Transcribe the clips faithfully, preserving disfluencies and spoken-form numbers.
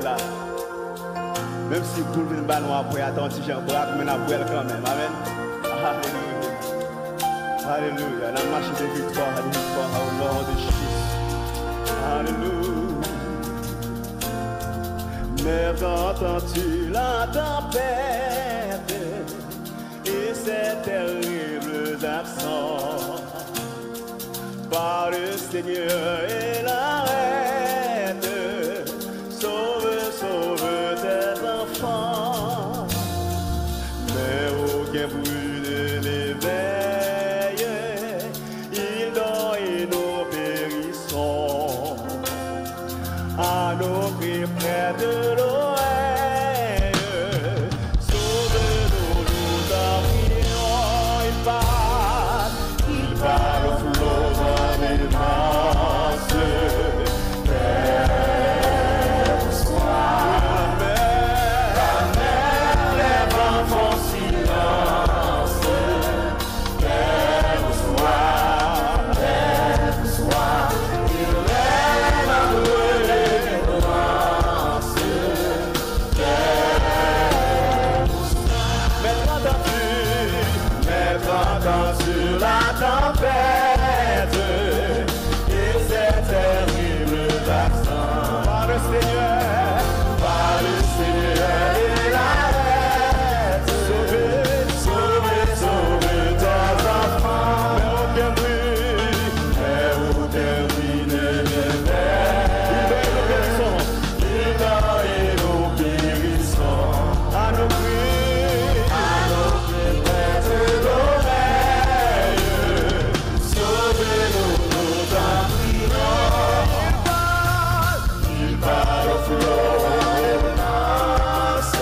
être là. Même si tout le monde va nous après, attentif, j'en bras, mais on a quand même. Amen. Alléluia. Alléluia. La marche de victoire, la victoire au nom de Jésus. Alléluia. Mère, entends-tu la tempête et ces terribles accents? Par le Seigneur et l'arrête, sauve, sauve tes enfants. Mais aucun bruit ne l'éveille, il dort et nous périssons. À nos cris près de l'oreille, sauve-nous, nous t'en prions. Il parle, il parle au flot d'un immense. Lève soir, la mer, les vents font silence. Lève soir, lève soir, il règne à délivrance. Lève soir, mettre dessus, mettre sur la tempête et ces terribles accents. Par le Seigneur, par le Seigneur et l'arrête, sauver, sauver, sauver tes enfants. Mais aucun bruit, mais aucun bruit ne l'éveille. Il dort et nous périssons. À nos cris, à nos cris près de l'oreille, sauvez-nous, nous t'en prions. Il parle au flot immense.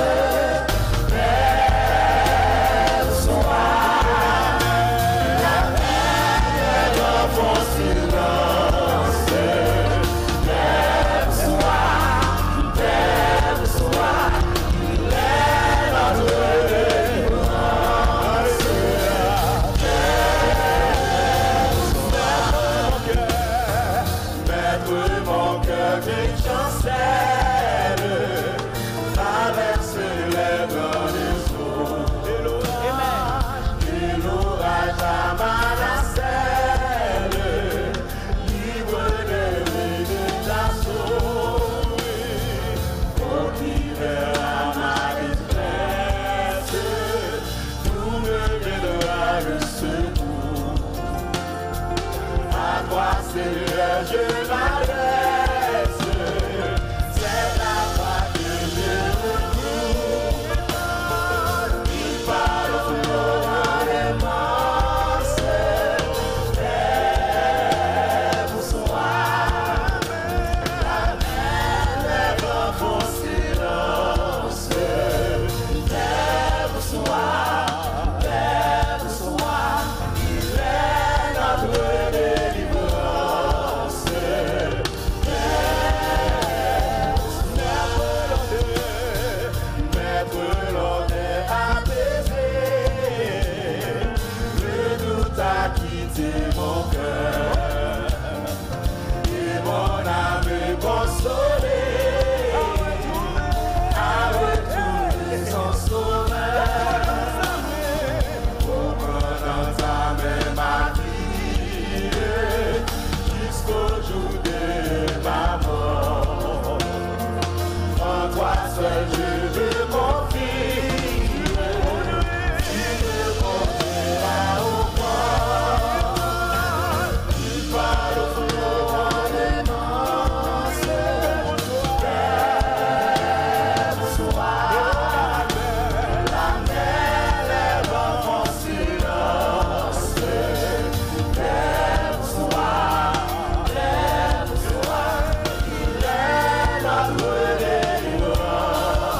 Lève soir, la mer, les vents font silence. Lève soir, lève soir, il est notre délivrance. Mettre mon cœur qui chancelle, traverse les grands des eaux. Et l'orage, et l'orage à Manassel, libre de lui de ta sauve. Oh, qui verra ma détresse, nous me viendra le secours. À toi, Seigneur, je m'adresse, c'est la voix que je recours. Il parle au flot immense. Lève soir, la mer, les vents font silence. Lève soir, lève soir, il est notre délivrance. Mettre l'ordre apaisé, le doute a quitté mon cœur et mon âme est consolée à retrouver son sauveur. Pour prendre ta main ma vie jusqu'au jour de ma mort. En toi seul je me confie, tu me conduiras au port. Tu parles au flot immense. Lève soir, la mer, les vents font silence. Lève soir, lève soir, il est notre délivrance.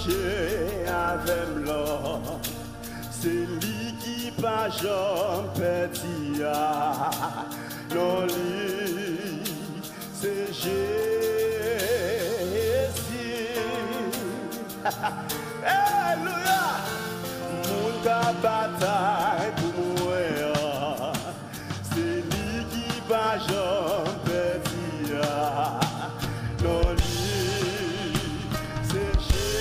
marché avec l'or, c'est lui qui pas jamais perdu. Non, lui, c'est Jésus. Alléluia. Mon ta bataille pour mourir, c'est lui qui pas jamais perdu. Non, lui, c'est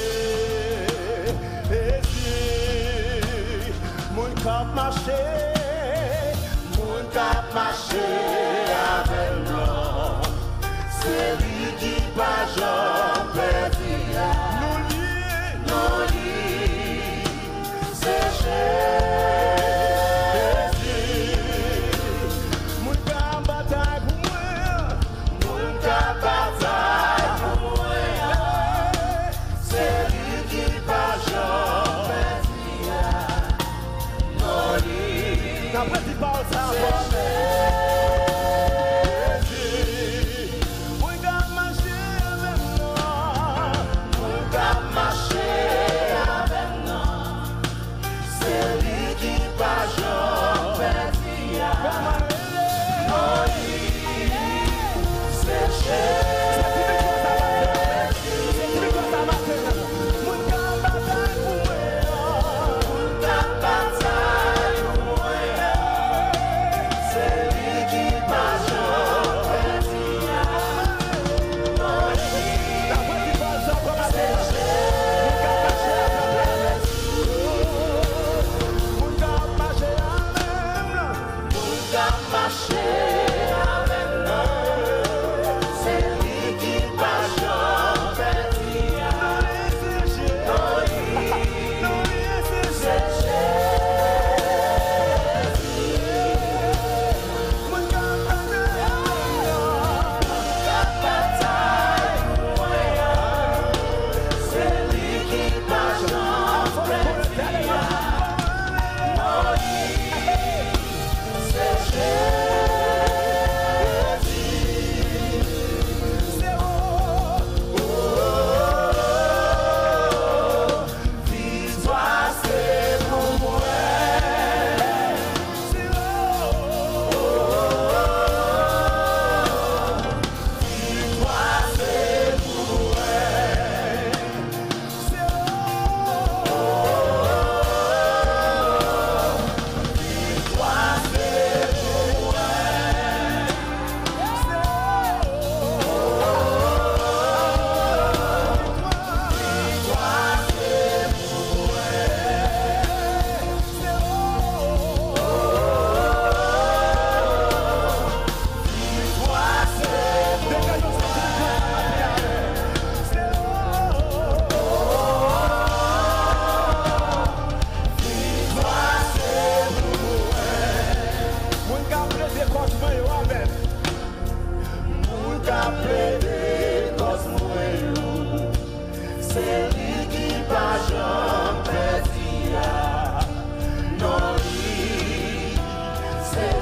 Jésus. Mon cap marché, mon cap marché avec l'or, c'est lui qui pas jamais perdu. Non, lui, non, lui, c'est Jésus. Mon cap bataille pour moi, mon cap bataille pour moi, c'est lui qui pas jamais perdu. Non, lui, la principale c'est Jésus. Mon cap marché avec moi, mon cap marché avec moi, c'est lui qui pas jamais perdu. Non, lui, c'est Jésus. Mon cap bataille pour moi, mon cap bataille pour moi, c'est lui qui pas jamais perdu. Non, lui, la principale c'est mon cap marché avec moi, mon cap marché avec moi, c'est lui qui pas jamais perdu. Non, lui, c'est Jésus. Mon cap bataille pour moi, c'est lui qui pas jamais perdu. Non, lui, c'est Jésus. C'est oh, oh, victoire c'est pour moi. C'est oh, victoire c'est pour moi. C'est oh, victoire c'est pour moi. C'est lui qui pas jamais perdu. Non, lui, c'est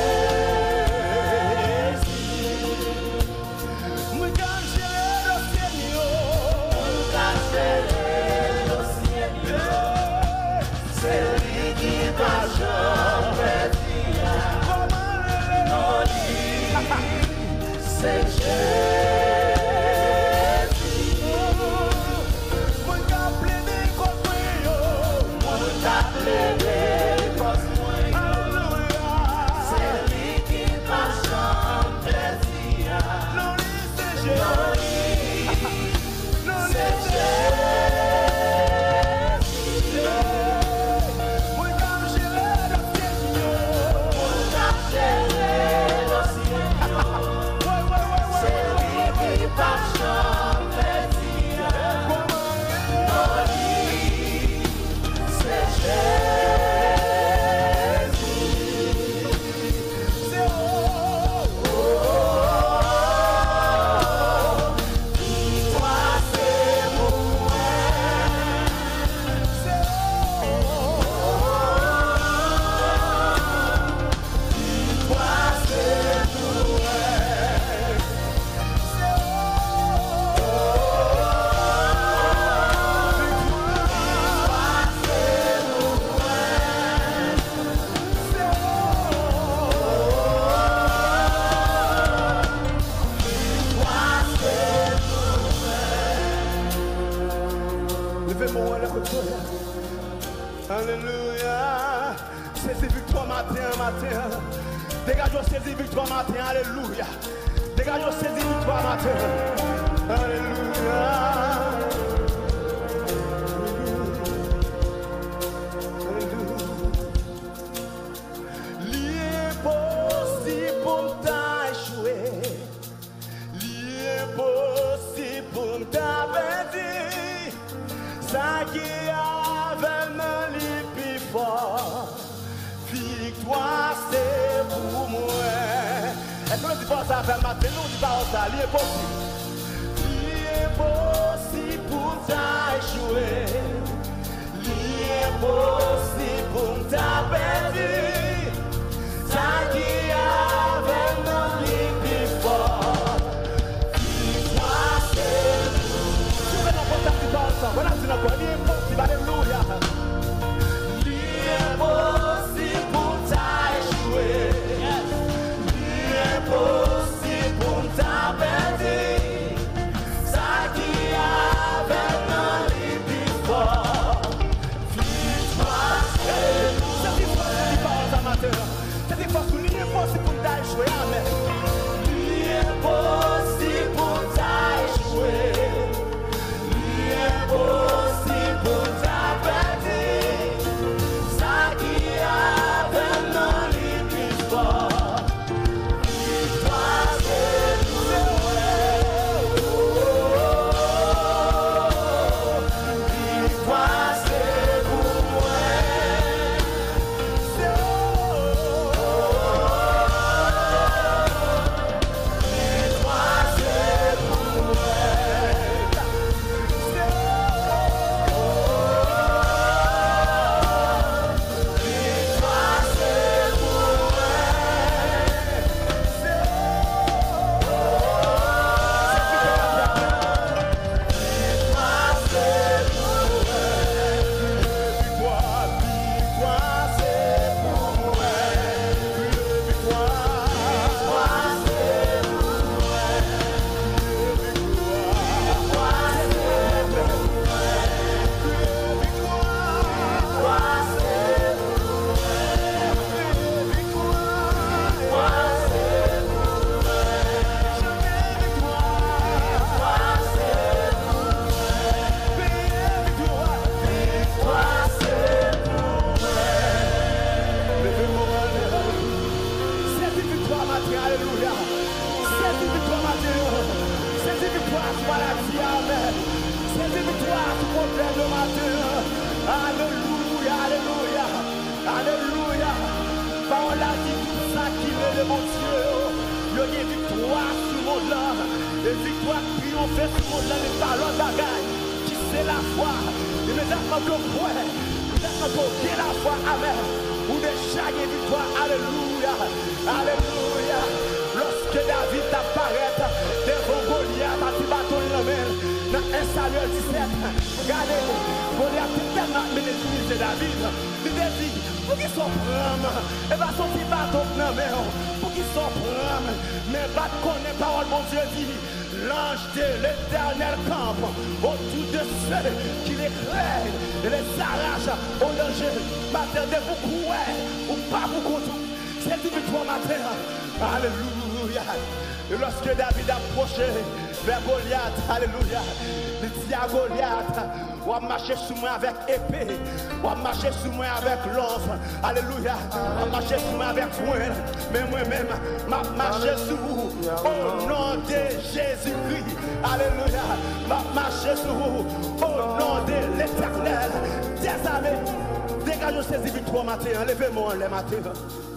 Jésus. Mon cap chéri le Seigneur, mon cap chéri le Seigneur, c'est lui qui pas jamais perdu. Non, lui, c'est Jésus. Mon cap pleine contre moi, mon cap pleine contre moi. Alléluia. C'est lui qui pas jamais perdu. Non, lui, c'est Jésus. Non, c'est Jésus. Mon cap chéri le Seigneur, mon cap chéri le Seigneur, c'est lui qui pas jamais perdu. Non, lui, c'est Jésus. C'est oh, oh, oh, Levez-moi le côté. Alléluia. Saisis victoire matin, matin. Dégage saisis victoire matin. Alléluia. Dégage saisis victoire matin. Alléluia. L'impossible pour t'échouer. L'impossible pour t'avertir. Ça qui avait me plus fort. Victoire c'est pour moi. Est-ce que nous disons ça avec matin? Nous disons ça, l'impossible. L'impossible pour t'échouer. L'impossible pour t'avertir. Ça qui avait me plus fort. Victoire c'est pour moi. Si vous n'avez pas de temps, voilà, c'est notre l'impossible. Alléluia. L'impossible pour t'échouer. L'impossible pour t'avertir. Ça qui avait dans les plus forts. Victoire c'est pour moi. C'est force amateur. C'est force pour l'impossible pour t'échouer. Amen. L'impossible pour t'échouer. L'impossible pour t'avertir. Ça qui avait dans les plus forts. Victoire c'est pour moi. Victoire c'est pour moi. C'est victoire c'est pour moi. Victoire c'est pour moi. Victoire c'est pour moi. Victoire, victoire c'est pour moi. Victoire, victoire c'est pour moi. Victoire c'est pour moi. Victoire c'est pour moi. Victoire c'est pour moi. Jamais victoire. Victoire c'est pour moi. Victoire, victoire c'est pour moi. Levez-moi. C'est une victoire matin, alléluia. C'est une victoire matin. C'est une victoire sur la vie, amen. C'est une victoire sur le problème de matin. Alléluia, alléluia, alléluia. Parole a dit tout ça qui est de mon Dieu. Il y a une victoire sur le monde là. Et victoire triomphée sur le monde là. Les paroles bagaille qui c'est la foi. Et mes enfants que croient. Les enfants qui ont la foi, amen. Ou déjà une victoire, alléluia, alléluia. Lorsque David apparaît devant Goliath, à petit bâton de la main, dans un Samuel dix-sept, regardez, Goliath est tellement méprisé David. Il dit, pour qu'ils soient prêts, et va son petit bâton de la main, pour qu'ils soient prêts, mais va te connaître parole, mon Dieu dit, l'ange de l'Éternel campe autour de ceux qui les craignent et les arrachent au danger. M'attendez-vous courir ou pas vous contre. C'est une victoire matin. Alléluia. Et lorsque David approchait vers Goliath, alléluia, il dit à Goliath, on va marcher sous moi avec épée, on va marcher sous moi avec lance, alléluia, on va marcher sous moi avec foin, mais moi-même, je vais marcher sous vous au nom de Jésus-Christ, alléluia, je vais marcher sous vous au nom de l'Éternel, des armées, dégagez ces victoires matin, levez-moi les matins.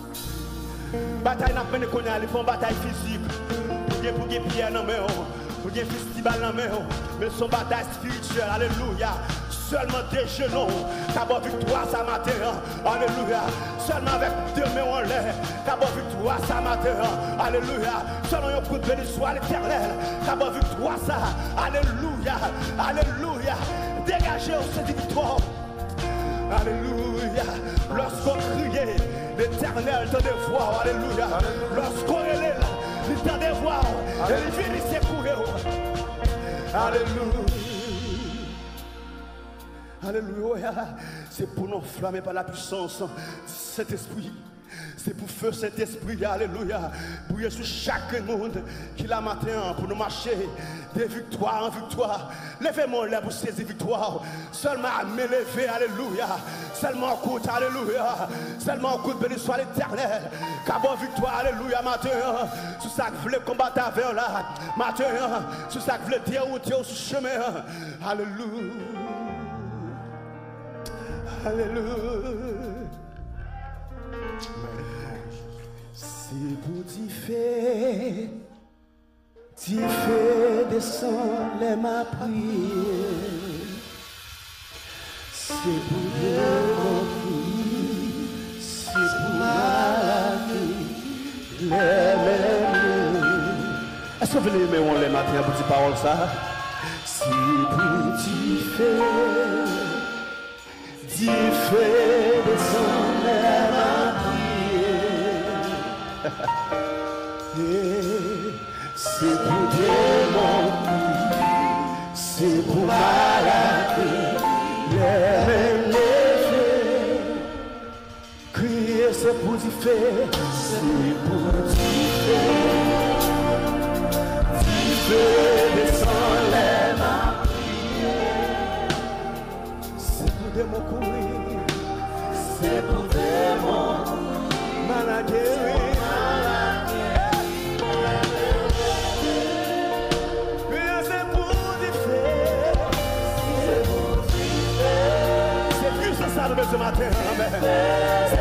Bataille n'a pas de connaître, ils font bataille physique. Pour gagner pierre dans la main, pour gagner festival dans la main, mais son bataille spirituelle, alléluia. Seulement des genoux, t'as beau victoire ça matin, alléluia. Seulement avec deux mains en l'air, t'as beau victoire ça matin, alléluia. Seulement un coup de béni soit l'éternel, t'as beau victoire ça, alléluia, alléluia. Dégagez cette victoire. Alléluia. Lorsqu'on criait, l'Éternel te dévoie. Alléluia. Lorsqu'on est là, il te dévoie. Et il vient secourir. Alléluia. Alléluia. C'est pour nous flammer par la puissance de cet esprit. C'est pour feu cet esprit, alléluia, bouiller sur chaque monde qui l'a matin pour nous marcher de victoire en victoire. Levez-moi là pour saisir victoire. Seulement à me lever, alléluia. Seulement en coûte, alléluia. Seulement en coûte, béni soit l'Éternel. Car bon victoire, alléluia, matin. Sur ça que vous voulez combattre avec là, matin. Sur ça que vous voulez dérouter sur le chemin. Alléluia. Alléluia. C'est pour t'y faire, t'y faire descendre les ma prière. C'est pour mon cri, c'est pour ma vie, les mêmes. Est-ce que vous voulez aimer on les matins pour dire parole ça? C'est pour t'y faire, t'y faire descendre les ma prière. C'est pour démon, c'est pour maladie, les mêmes effets. Crier c'est pour t'y faire, c'est pour t'y faire. T'y faire descendre les mains. C'est pour démon courir, c'est pour démon maladie. Ce matin, amen.